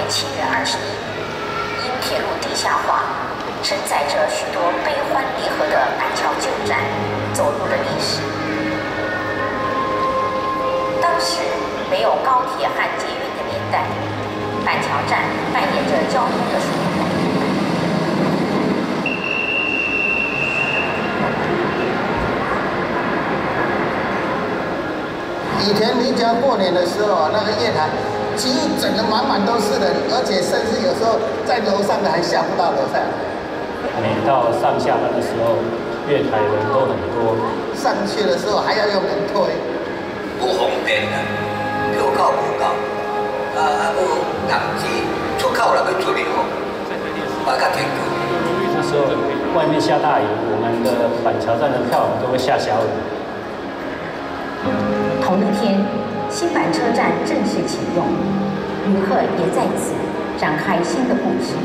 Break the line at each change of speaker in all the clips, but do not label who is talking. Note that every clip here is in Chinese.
7月21日，因铁路地下化，承载着许多悲欢离合的板桥旧站走入了历史。当时没有高铁和捷运的年代，板桥站扮演着交通的枢纽。
以前你只要过年的时候，那个月台几乎整得满满都是人，而且甚至有时候在楼上的还下不到楼上。
每到上下班的时候，月台人都很多，
上去的时候还要用人推。
不方便啊，票口无够，还有人机出口了要处理好，我较辛苦。
那时候外面下大雨，我们的板桥站的票都会下小雨。
同一天，新板车站正式启用，旅客也在此展开新的故事。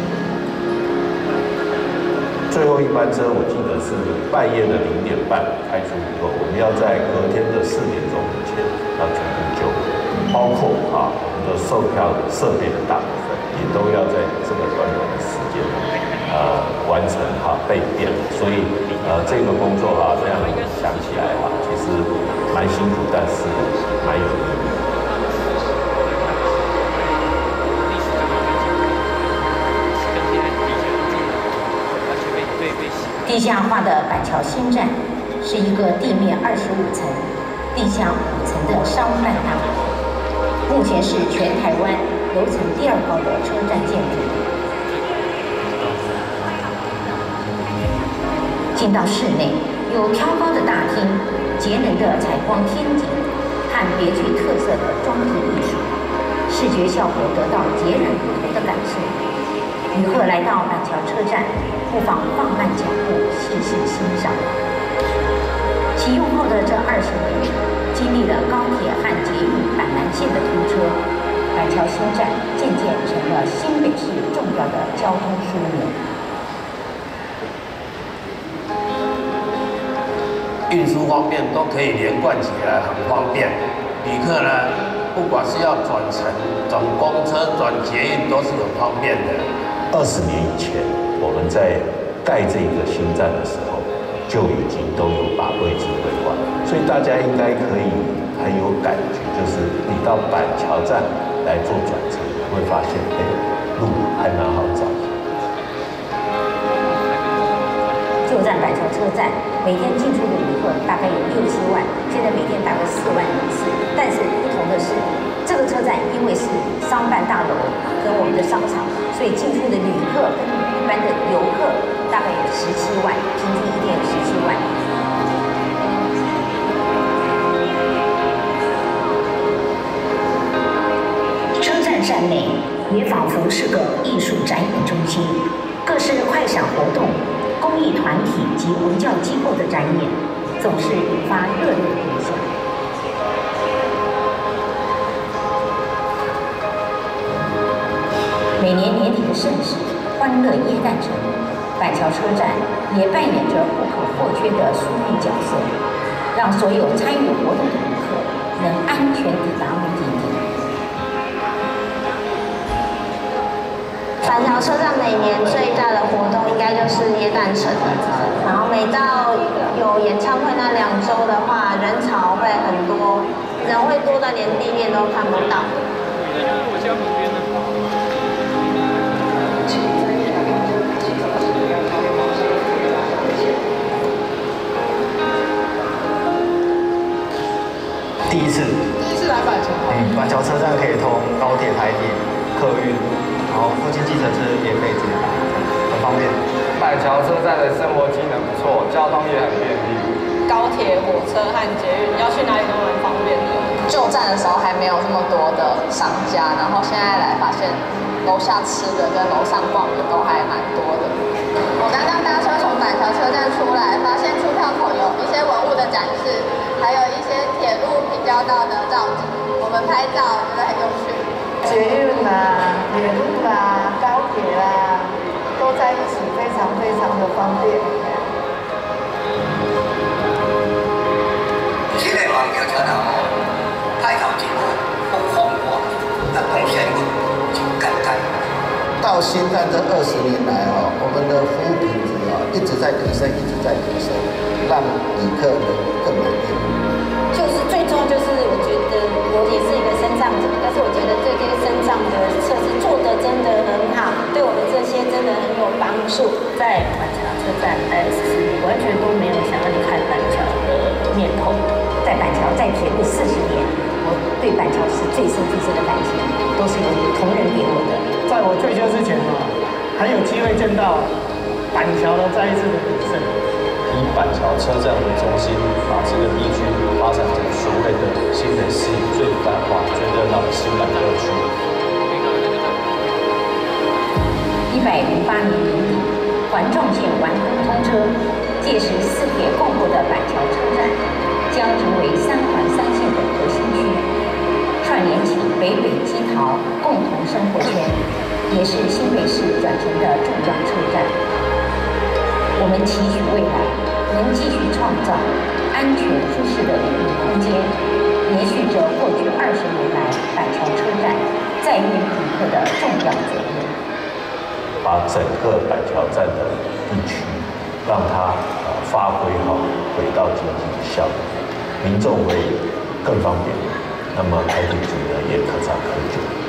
最后一班车我记得是半夜的0点半开出以后，我们要在隔天的4点钟以前要全部救援，包括我们的售票设备的大部分也都要在这个短短的时间完成备变，所以这个工作这样想起来其实蛮辛苦，但是蛮有意义。
地下化的板桥新站是一个地面25层、地下5层的商办大楼，目前是全台湾楼层第2高的车站建筑。进到室内，有挑高的大厅、节能的采光天井和别具特色的装置艺术，视觉效果得到截然不同的感受。旅客来到板桥车站，不妨放慢脚步，细细欣赏。启用后的这20年，经历了高铁和捷运板南线的通车，板桥新站渐渐成了新北市重要的交通枢纽。
运输方面都可以连贯起来，很方便。旅客呢，不管是要转乘、转公车、转捷运，都是很方便的。
20年以前，我们在盖这个新站的时候，就已经都有把位置规划，所以大家应该可以很有感觉，就是你到板桥站来做转乘，你会发现，路还蛮好找。
旧站板桥车站每天进出的旅客大概有6、7万，现在每天大概4万人次。但是不同的是，这个车站因为是商办大楼跟我们的商场，所以进出的旅客跟一般的游客大概有17万，平均一天有17万。车站站内也仿佛是个艺术展演中心，各式快闪活动、公益团体及文教机构的展演，总是引发热烈的回响。每年年底的盛事——欢乐耶诞城，板桥车站也扮演着不可或缺的枢纽角色，让所有参与活动的旅客能安全抵达目的地。
板桥车站每年最大的活动应该就是耶诞城，然后每到有演唱会那2周的话，人潮会很多，人会多到连地面都看不到。
第一次来板桥。板桥车站可以通高铁、台铁、客运，然后附近计程车也可以直接打，很方便。
板桥车站的生活机能不错，交通也很便利。
高铁、火车和捷运要去哪里都蛮方便的。
旧站的时候还没有这么多的商家，然后现在来发现楼下吃的跟楼上逛的都还蛮多的。
我刚刚搭车从板桥车站出来，发现出票口有一些文物的展示，还有一些铁路平交道的造景，我们拍照觉得很有趣。
捷运啦、铁路啦、高铁啦，都在一起，非常非常的方便。
现在环球车站太头前了，风风光，东线路感叹。
到现在这20年来哦，我们的服务品质哦一直在提升，一直在提升，让旅客能更满意。
就是最重要就是我觉得我也是一个身障者，但是我觉得这些身障的设施做得真的很好，对我们这些真的很有帮助。在板桥车站待了14年，完全都没有想要离开板桥的念头。在板桥在铁路40年，我对板桥是最深的感情，都是有同仁给我的。
在我退休之前还有机会见到板桥的再一次的鼎盛。
以板桥车站为中心，把这个地区发展成所谓的新北市最繁华、最热闹的新板特区。
108年年底，环状线完工通车，届时4铁共构的板桥车站将成为3环3线的核心区，串联起北北基桃共同生活圈，也是新北市转型的重要车站。我们期许未来能继续创造安全舒适的运营空间，延续着过去20年来板桥车站载运旅客的重要责任，
把整个板桥站的地区让它发挥好轨道经济的效果，民众会更方便，那么台铁局呢也可长可久。